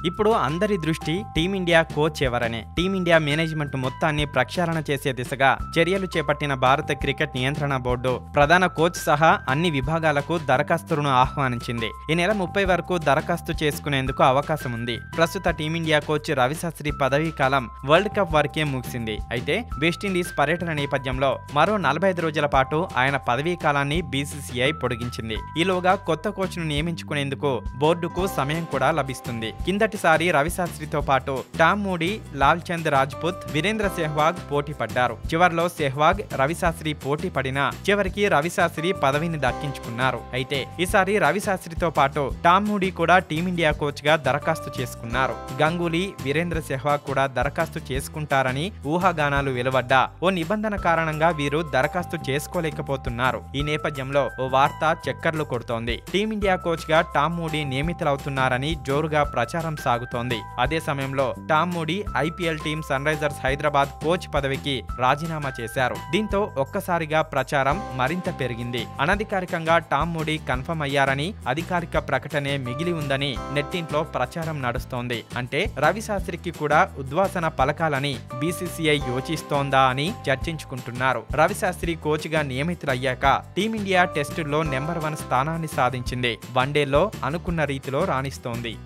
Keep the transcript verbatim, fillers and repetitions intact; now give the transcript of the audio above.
ఇప్పుడు అందరి దృష్టి టీమిండియా కోచ్ ఎవరనే. టీమిండియా మేనేజ్మెంట్ మొత్తాన్ని ప్రక్షాళన చేసే దిశగా చర్యలు చేపట్టిన భారత క్రికెట్ నియంత్రణ బోర్డు ప్రధాన కోచ్ సహా అన్ని విభాగాలకు దరఖాస్తులను ఆహ్వానించింది. ఈ నెల ముప్పై వరకు దరఖాస్తు చేసుకునేందుకు అవకాశం ఉంది. ప్రస్తుత టీమిండియా కోచ్ రవిశాస్త్రి పదవీ కాలం వరల్డ్ కప్ వరకే ముగిసింది. అయితే వెస్టిండీస్ పర్యటన నేపథ్యంలో మరో నలభై ఐదు రోజుల పాటు ఆయన పదవీ కాలాన్ని బీసీసీఐ పొడిగించింది. ఈలోగా కొత్త కోచ్ను నియమించుకునేందుకు బోర్డుకు సమయం కూడా లభిస్తుంది. కిందటిసారి రవిశాస్త్రితో పాటు టామ్ మూడీ, లాల్ చంద్ రాజ్పుత్, వీరేంద్ర సెహ్వాగ్ పోటీ పడ్డారు. చివర్లో సెహ్వాగ్, రవిశాస్త్రి పోటీ పడినా చివరికి రవిశాస్త్రి పదవిని దక్కించుకున్నారు. అయితే ఈసారి రవిశాస్త్రితో పాటు టామ్ మూడీ కూడా టీమిండియా కోచ్ గా దరఖాస్తు చేసుకున్నారు. గంగూలీ, వీరేంద్ర సెహ్వాగ్ కూడా దరఖాస్తు చేసుకుంటారని ఊహాగానాలు వెలువడ్డా ఓ నిబంధన కారణంగా వీరు దరఖాస్తు చేసుకోలేకపోతున్నారు. ఈ నేపథ్యంలో ఓ వార్త చక్కర్లు కొడుతోంది. టీమిండియా కోచ్ గా టామ్ మూడీ నియమితులవుతున్నారని జోరుగా ప్రచారం సాగుతోంది. అదే సమయంలో Tom Moody IPL team Sunrisers Hyderabad coach పదవికి రాజీనామా చేశారు. దీంతో ఒక్కసారిగా ప్రచారం మరింత పెరిగింది. అనధికారికంగా టామ్ మూడీ కన్ఫర్మ్ అయ్యారని అధికారిక ప్రకటనే మిగిలి ఉందని నెట్టింట్లో ప్రచారం నడుస్తోంది. అంటే రవిశాస్త్రికి కూడా ఉద్వాసన పలకాలని బీసీసీఐ యోచిస్తోందా అని చర్చించుకుంటున్నారు. రవిశాస్త్రి కోచ్ గా నియమితులయ్యాక టీమిండియా టెస్టుల్లో నెంబర్ వన్ స్థానాన్ని సాధించింది. వన్డేలో అనుకున్న రీతిలో రాణిస్తోంది.